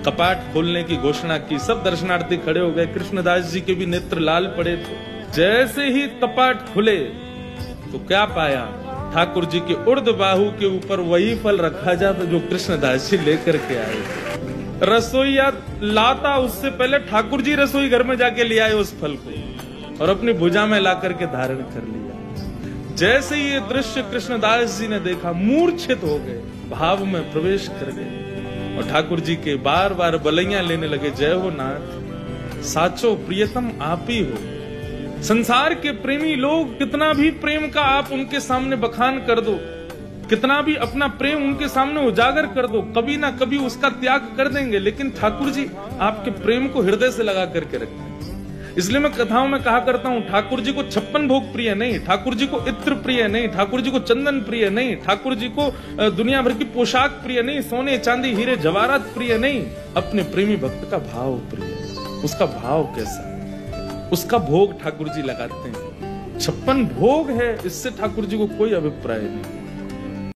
कपाट खोलने की घोषणा की, सब दर्शनार्थी खड़े हो गए। कृष्णदास जी के भी नेत्र लाल पड़े थे। जैसे ही कपाट खुले तो क्या पाया, ठाकुर जी के उर्द बाहु के ऊपर वही फल रखा जाता जो कृष्णदास जी लेकर के आए थे। रसोईया लाता उससे पहले ठाकुर जी रसोई घर में जाके ले आए उस फल को और अपनी भुजा में ला करके धारण कर लिया। जैसे ही ये दृश्य कृष्णदास जी ने देखा, मूर्छित हो गए, भाव में प्रवेश कर गए और ठाकुर जी के बार बार बलैया लेने लगे। जय हो नाथ, साचो प्रियतम आप ही हो। संसार के प्रेमी लोग कितना भी प्रेम का आप उनके सामने बखान कर दो, कितना भी अपना प्रेम उनके सामने उजागर कर दो, कभी ना कभी उसका त्याग कर देंगे। लेकिन ठाकुर जी आपके प्रेम को हृदय से लगा करके रखते हैं। इसलिए मैं कथाओं में कहा करता हूं, ठाकुर जी को 56 भोग प्रिय नहीं, ठाकुर जी को इत्र प्रिय नहीं, ठाकुर जी को चंदन प्रिय नहीं, ठाकुर जी को दुनिया भर की पोशाक प्रिय नहीं, सोने चांदी हीरे जवाहरात प्रिय नहीं। अपने प्रेमी भक्त का भाव प्रिय। उसका भाव कैसा, उसका भोग ठाकुर जी लगाते हैं। 56 भोग है, इससे ठाकुर जी को कोई अभिप्राय नहीं।